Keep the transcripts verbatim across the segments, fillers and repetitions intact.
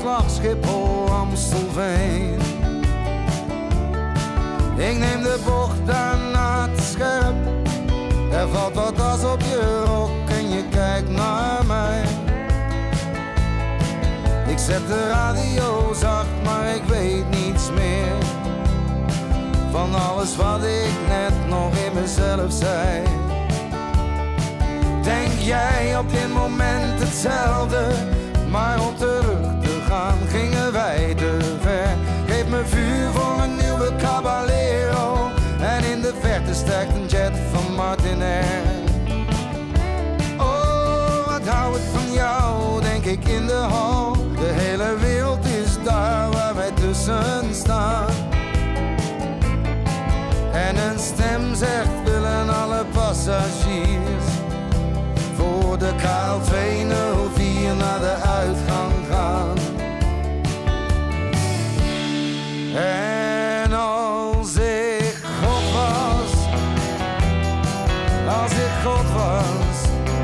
slag Schiphol, Amstelveen. Ik neem de bocht daarna te scherp. Er valt wat as op je rok en je kijkt naar mij. Ik zet de radio zacht, maar ik weet niets meer van alles wat ik net nog in mezelf zei. Denk jij op dit moment hetzelfde? Maar om terug te gaan gingen wij te ver. Geef me vuur voor een nieuwe Caballero. En in de verte stijgt een jet van Martinair. Oh, wat hou ik van jou, denk ik in de hal. De hele wereld is daar waar wij tussen staan. En een stem zegt, willen alle passagiers voor de K L tweehonderdvier naar de uitgang gaan. En als ik God was, als ik God was,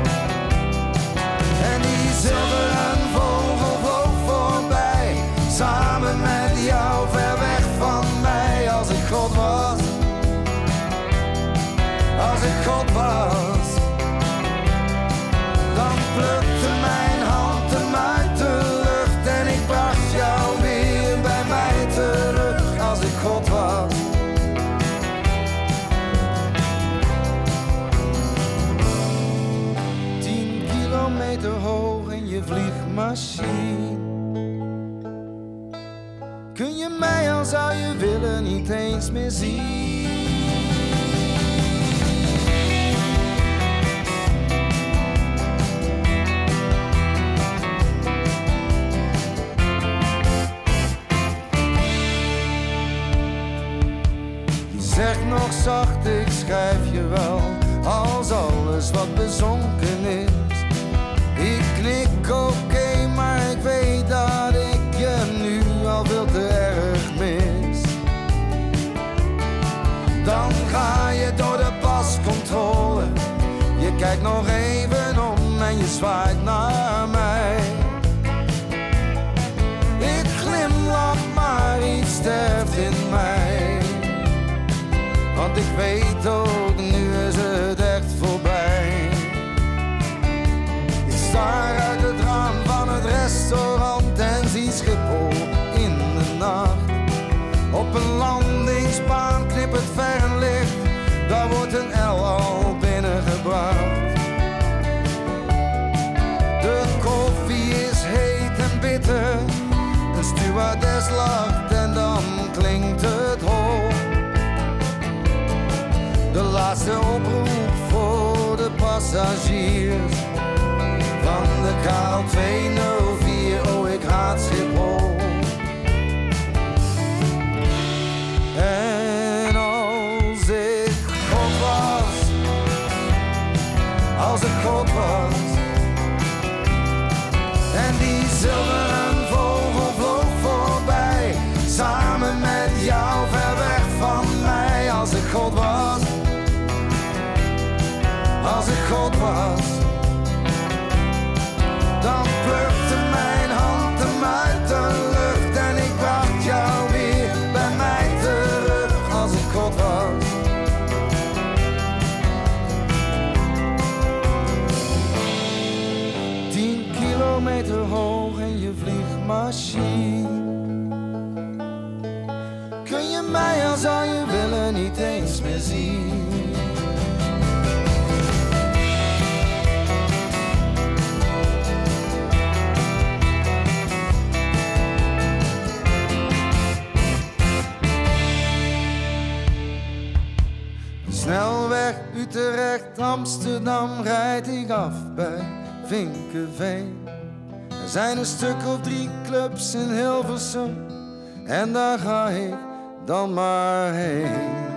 en die zilveren vogel vloog voorbij, samen met jou ver weg van mij. Als ik God was, als ik God was, dan plukte mijn hand hem uit de lucht en ik bracht jou weer bij mij terug. Als ik God was. Tien kilometer hoog in je vliegmachine. Kun je mij al zou je willen niet eens meer zien. Zeg nog zacht, ik schrijf je wel, als alles wat bezonken is. Ik knik oké, okay, maar ik weet dat ik je nu al veel te erg mis. Dan ga je door de pascontrole, je kijkt nog even om en je zwaait naar mij. Ik glimlach, maar iets sterft in mij. Want ik weet ook, nu is het echt voorbij. Ik staar uit het raam van het restaurant en zie Schiphol in de nacht. Op een landingsbaan knippert verlicht, daar wordt een L al binnengebracht. De koffie is heet en bitter, een stewardess lacht en dan klinkt het hoog. De laatste oproep voor de passagiers van de K L tweehonderdvier, oh ik haat Schiphol. En als ik God was, als ik God was, en die zilveren vogel vloog voorbij, samen met jou ver weg van mij. Als ik God was, als ik God was, dan plukte mijn hand hem uit de lucht en ik bracht jou weer bij mij terug. Als ik God was. Tien kilometer hoog in je vliegmachine. Kun je mij al zou je willen niet eens meer zien. Snelweg Utrecht, Amsterdam rijd ik af bij Vinkeveen. Er zijn een stuk of drie clubs in Hilversum en daar ga ik dan maar heen.